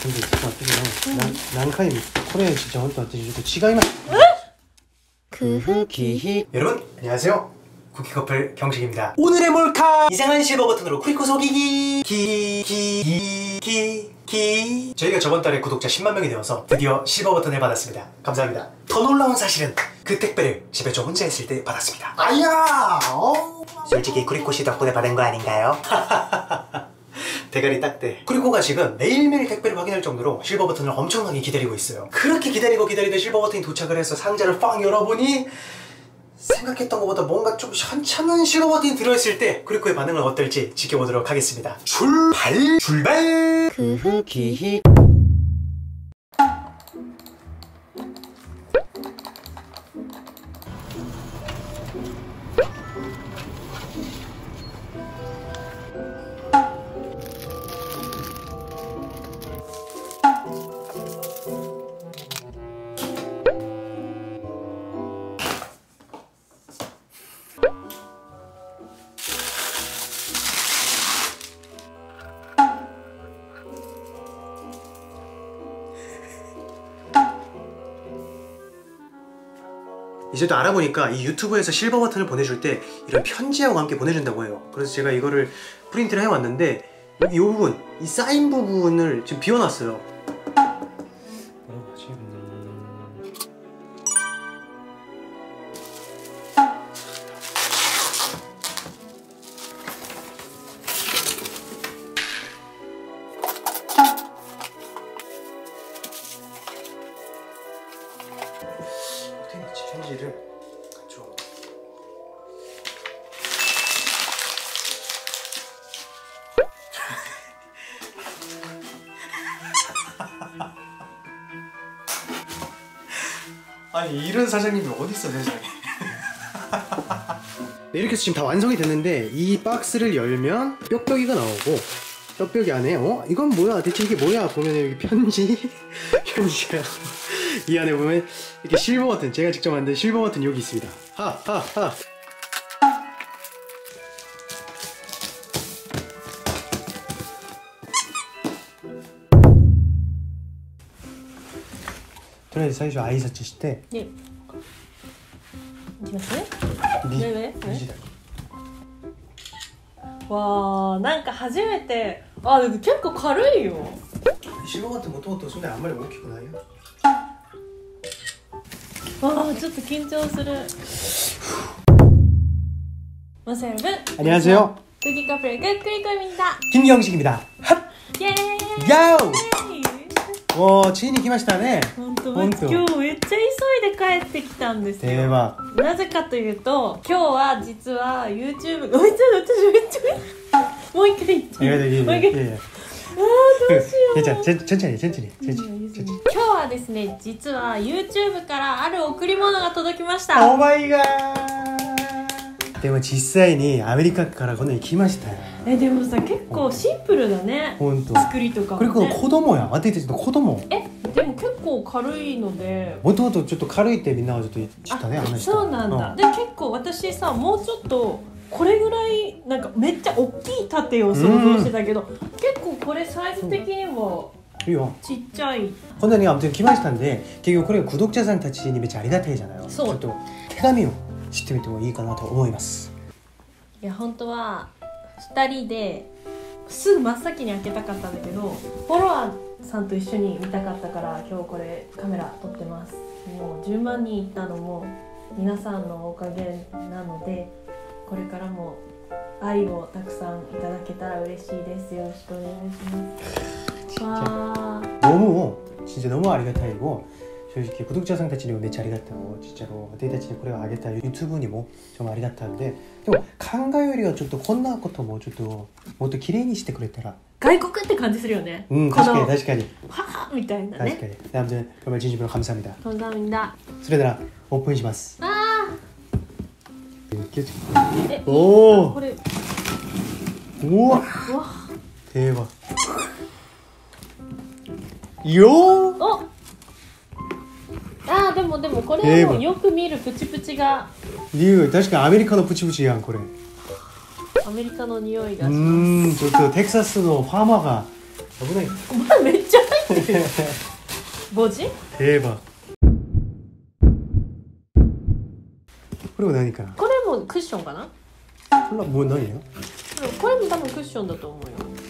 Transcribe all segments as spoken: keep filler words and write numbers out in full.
근데 진짜 어떻게 난何回もこれ 진짜本当私ちょっと違います。쿠키히 여러분 안녕하세요. 쿠키 커플 경식입니다. 오늘의 몰카 이상한 실버 버튼으로 쿠리코 속이기 기기기 기 저희가 저번 달에 구독자 십만 명이 되어서 드디어 실버 버튼을 받았습니다. 감사합니다. 더 놀라운 사실은 그 택배를 집에 저 혼자 있을 때 받았습니다. 아야! 어... 솔직히 쿠리코 씨 덕분에 받은 거 아닌가요? 대가리 딱대. 쿠리코가 지금 매일매일 택배를 확인할 정도로 실버 버튼을 엄청나게 기다리고 있어요. 그렇게 기다리고 기다리던 실버 버튼이 도착을 해서 상자를 팡 열어보니 생각했던 것보다 뭔가 좀 현찮은 실버 버튼이 들어있을 때 쿠리코의 반응은 어떨지 지켜보도록 하겠습니다. 출발! 출발! 쿠키 이제 또 알아보니까 이 유튜브에서 실버 버튼을 보내줄 때 이런 편지하고 함께 보내준다고 해요. 그래서 제가 이거를 프린트를 해왔는데 여기 이 부분, 이 사인 부분을 지금 비워놨어요. 편지를 좀 아니 이런 사장님이 어딨어 세상에. 네, 이렇게 해서 지금 다 완성이 됐는데 이 박스를 열면 뾱뾱이가 나오고 뾱뾱이 안에 어? 이건 뭐야? 대체 이게 뭐야? 보면 여기 편지 편지가 이 안에 보면 이렇게 실버 버튼, 제가 직접 만든 실버 버튼 여기 있습니다. 하하하.とりあえず最初挨拶して。ね。いきますね。ねね。 わあ、なんか初めて。あ、でも結構軽いよ。 シルバーってもともとそんなにあんまり大きくないよ。 わあ、ちょっと緊張する。마세 여러분. 안녕하세요. 쿠키 커플 끝 쿠리코입니다. 김경식입니다. 핫. 예. 야오. 와,ついに来ましたね。 本当。今日めっちゃ急いで帰ってきたんですよ。 대박。 なぜかというと、今日は実は YouTube。ごめんなさい、私めっちゃ。もう一回言って。 いやいやいやいやいや。 あーどうしよう。 じゃあ、천천히 천천히 천천히。 今日はですね、実は YouTube からある贈り物が届きました。 オーマイガー。でも実際にアメリカからこのに来ましたよ。 え、でもさ、結構シンプルだね。 本当。 作りとかもね。 これ子供や。私たちの子供。 え、でも結構軽いので。 もともとちょっと軽いってみんなはちょっと言ったね。 あ、そうなんだ。うん、で、結構私さ、もうちょっとこれぐらいなんかめっちゃ大きい盾を想像してたけど、結構これサイズ的にも。ちっちゃい。 こんなに아무튼来ましたんで、結局これ구독자さんたちにめっちゃありがたいじゃない。そう。ちょっと手紙を知ってみてもいいかなと思います。 いや本当はふたりですぐ真っ先に開けたかったんだけど、フォロワーさんと一緒に見たかったから今日これカメラ撮ってます。もうじゅうまんにんいったのも皆さんのおかげなので、これからも愛をたくさんいただけたら嬉しいです。よろしくお願いします。와 너무 진짜 너무 아리가타이고 솔직히 구독자상たちにもめっちゃありがたい진짜로私たちにこれをあげた유튜브にも좀ありがたんででも考えよりはちょっとこんなこともちょっともっと綺麗にしてくれたら外国って感じするよね。 うん確かに確かにはぁみたいなね。 確かに아무튼 정말 진심으로 감사합니다. 감사합니다. それではオープンします。 あーおおこれうわ대박よーおあーでもでもこれもよく見るプチプチが匂い確かアメリカのプチプチやんこれ。 アメリカの匂いがします。 うんちょっとテキサスのファーマーが危ない。 まあめっちゃ入ってる文字。 대박。これは何かな。 これもクッションかな。 これはもう何よ。 これも多分クッションだと思う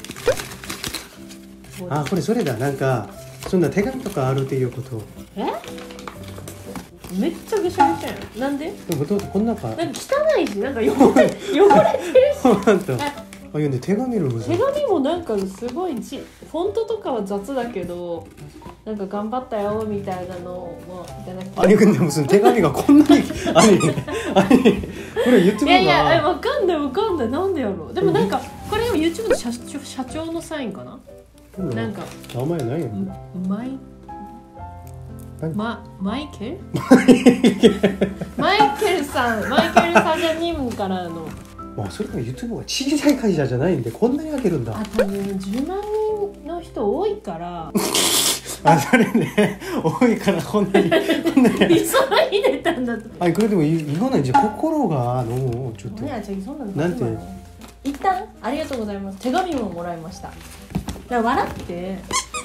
よ。 あ、これそれだ。なんかそんな手紙とかあるっていうこと。 え？めっちゃぐしゃぐしゃやん。なんで？ でももともとこんなか。 なんか汚いし、なんか汚れ汚れてるし。 本当。あ、読んで手紙の文字。 手紙もなんかすごいちフォントとかは雑だけど、なんか頑張ったよみたいなのもいただきます。 アニ君でもその手紙がこんなにアニアニこれ言ってみようか。 いやいや、わかんないわかんない。なんでやろう。でもなんかこれを YouTube の社長社長のサインかな。なんか名前ないよ。 マイまマイケルマイケルさんマイケルサジャニムからの。 まあそれが YouTube が小さい会社じゃないんでこんなに開けるんだ。 あ、多分じゅうまん人の人多いからあ、それね多いからこんなにこんなに急いでたんだと。 あ、これでもいごないじゃ心がのちょっといや、じゃあそんなのなんて一旦ありがとうございます。手紙ももらいました。だから笑って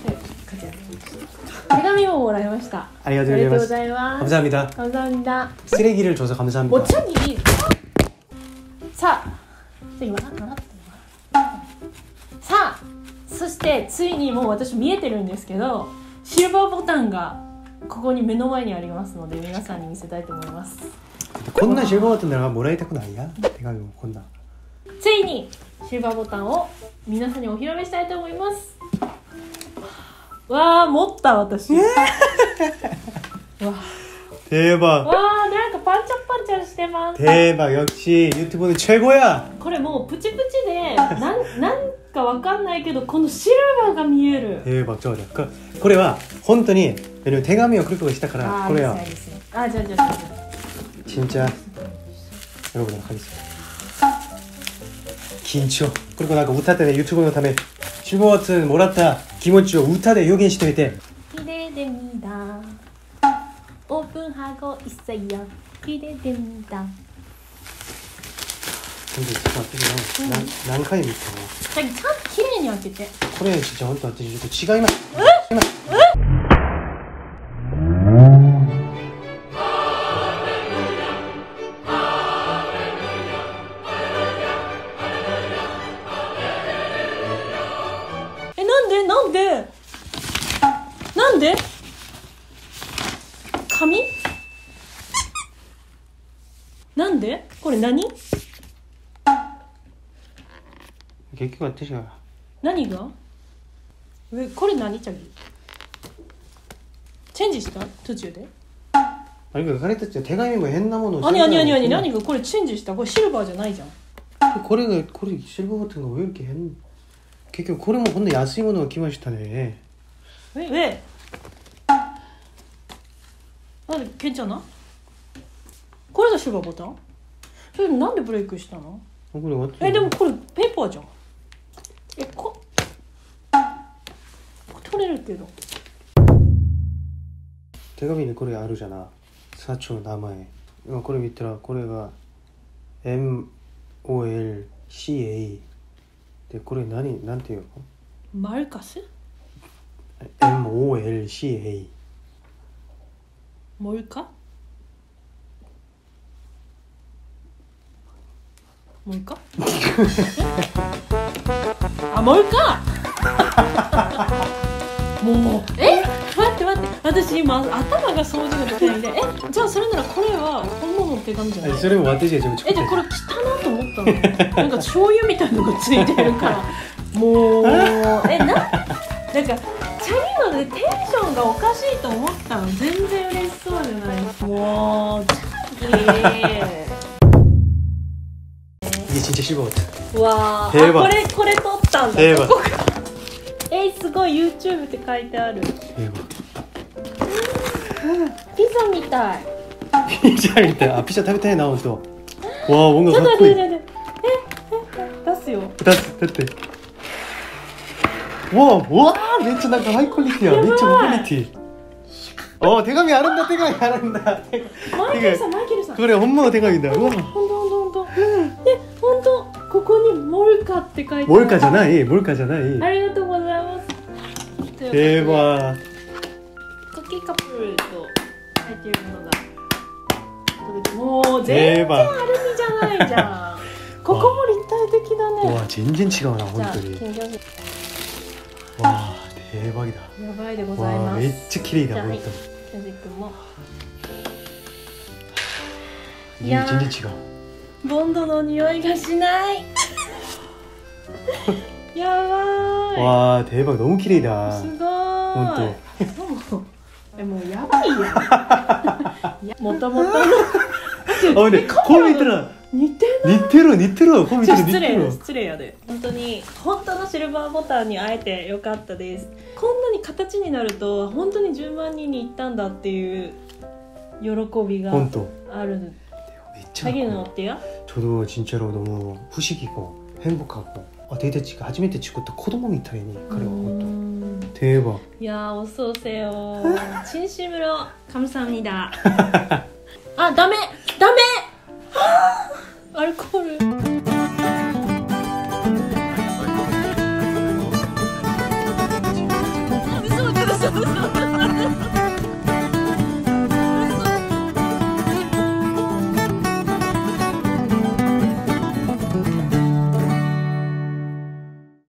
手紙ももらいました。 ありがとうございます。 감사합니다. 감사합니다. 쓰레기를 줘서 감사합니다. 뭐 저기 자, 저기笑って笑って。さあ、そしてついにもう私見えてるんですけど、シルバーボタンがここに目の前にありますので皆さんに見せたいと思います。 こんなシルバーボタンならもらいたくないや。手紙もこんな。 ついにシルバーボタンを皆さんにお披露目したいと思います。わあ、持った私。わ 대박。 わあ、なんかパンチャパンチャしてます。 대박。역시 유튜브는 최고야。 これもうプチプチでなんなんかわかんないけどこのシルバーが見える。 대박。ちょうだ。これは本当に手紙をクリックしたからこれは。 あ、じゃあじゃあ。 진짜 여러분들 하겠습니다. 긴張. 그리고 나가 우타테네 유튜브のため실버 버튼もらった気持ちを歌で表現しておいて。 기대됩니다. 오픈하고 있어요. 기대됩니다. 근데 진짜 어떻게 난何回も言ったの。 자기 참綺麗に開けて。 これ진짜本当私違います。違います。 なんでなんで紙なんでこれ何結局私が何がえこれ何チャギチェンジした途中であれが彼たちは手紙も変なものをあにあにあにあに何がこれチェンジしたこれシルバーじゃないじゃんこれがこれシルバー같은 거 왜 이렇게変結局これもほんの安いものが来ましたね。 ええなんで괜찮아これがシルバーボタンそれなんでブレイクしたのこれえでもこれペーパーじゃんえこ取れるけど手紙にこれあるじゃな社長の名前今これ見たらこれが エムオーエルシーエー でこれ何なんていうのマルカスエムオーエルシーエーモルカモルカあ、モルカもうえ待って待って私今頭が掃除ができないんでえじゃあそれならこれは本物の手紙じゃないそれも私が自分えじゃあこれ汚なと思ったのなんか醤油みたいのがついてるからもうえななんかチャリのでテンションがおかしいと思ったの全然嬉しそうじゃないもうチャギ 이게 진짜 실버거든. うわあ、 대박。 これこれ撮ったんだ。 대박。 ここかえすごい YouTube って書いてある。 대박。 ピザみたい。 ピザみたい。あ、ピザ食べたいな本当。わあ、音楽かっこいい。 ちょっと待って待ってええ出すよ。 だってだって。わあ、わあ、めっちゃなんかハイクオリティや。めっちゃモビリティ。お、手紙あるんだ手紙あるんだ。 マイケルさんマイケルさん。 これ本物の手紙だ。うわ。 本当本当本当。で本当ここにモルカって書いてある。 モルカじゃないモルカじゃない。 ありがとうございます。 ということで 대박 クッキーカップルと入っているものが届き、もう全然アルミじゃないじゃんここも立体的だね。 わ全然違うなじゃあ本当に金魚姫わ대박이다 やばいでございわます。 めっちゃ綺麗だじゃあ本当にケンジ君もいいやーや全然違うボンドの匂いがしないやばい。 와 대박 너무綺麗だすご本ーい。もうえもうやばいやんいやもともとのあ근데こう見たら似て似てる似てるこう見ちょたら似てる失礼失礼やで。本当に本当のシルバーボタンに会えてよかったです。こんなに形になると本当にじゅうまん人に行ったんだっていう喜びが本当ある。 めっちゃ 자기는 어때요? 저도 진짜로 너무 후식이고 행복하고 아, 데이트치가初めて 찍었던 코도모 미타이니 그래요. 음... 대박. 야 어서 오세요. 진심으로 감사합니다. 아, 다음에